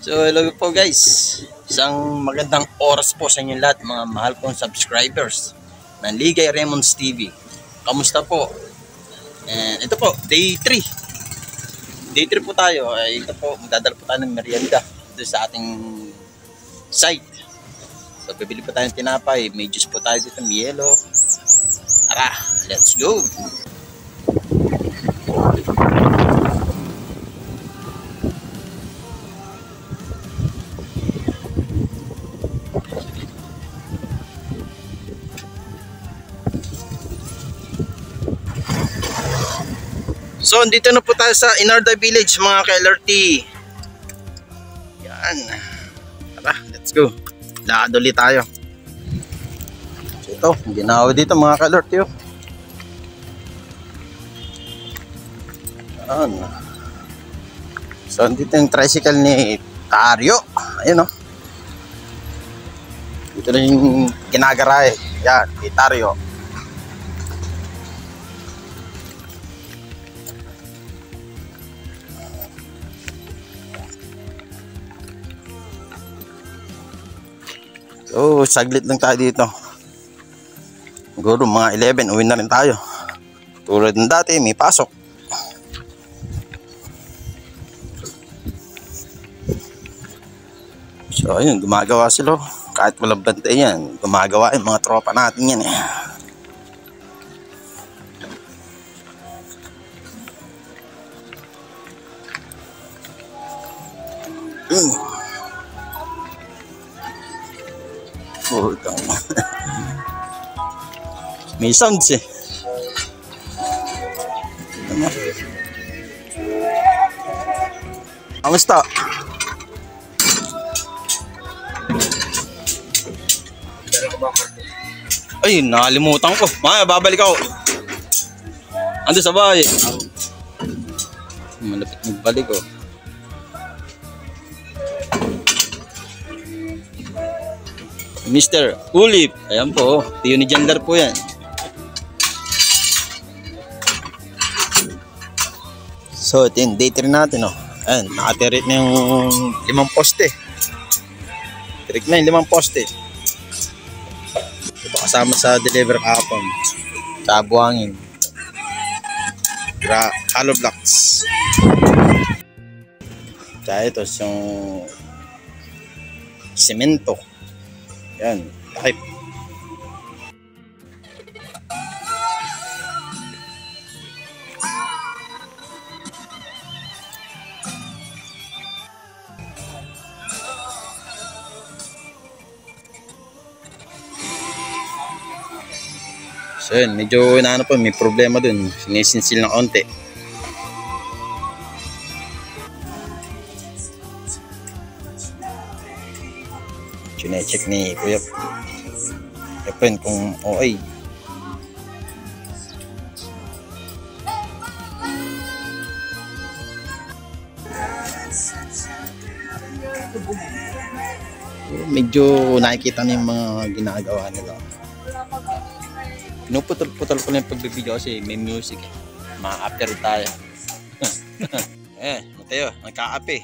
So hello po guys, isang magandang oras po sa inyo lahat mga mahal kong subscribers ng Ligay Remonds TV. Kamusta po? And ito po, day 3. Day 3 po tayo. Ito po, magdadala po tayo ng merienda dito sa ating site. So bibili po tayo ng tinapay, may juice po tayo dito, may yelo. Tara, let's go! So, dito na po tayo sa Inarda Village mga ka-LRT. Yan. Tara, let's go. Lakad ulit tayo. So, ito, ginawa dito mga ka-LRT. Yan. So, dito yung tricycle ni Tario. Ayun o. Dito na yung ginagaray. Yan, ni Tario. So, saglit lang tayo dito. Siguro mga 11, uwi na rin tayo. Tulad ng dati, may pasok. So, ayun, gumagawa sila. Kahit walang bantay yan, gumagawa yung mga tropa natin yan eh. May sounds eh. Kamusta? Ay, nakalimutan ko. Maya, babalik ako. Ando sa bahay. Malapit magbalik oh. Mr. Ulip. Ayan po. Tiyo ni Jandar po yan. So, ito yung day 3 natin. Oh. Ayan, nakatirik na yung 5 poste. Tirik na yung 5 poste. Ito kasama sa deliver kahapon. Sa buhangin. Hollow blocks. Tsaka ito yung semento. Yan, type. So yun, medyo inaano po, may problema dun. Sinisinsil ng konti. Chine-check ni Kuya Efren kung okay. Medyo nakikita na yung mga ginagawa nila. Pinuputol-putol ko lang yung pagbibideo kasi may music. Ma-after tayo. Mateo, nagka-ape.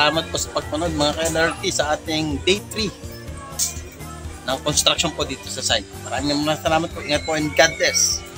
salamat po sa pagpanood mga ka-LRT sa ating day 3 ng construction po dito sa site. Maraming salamat po. Ingat po and God bless.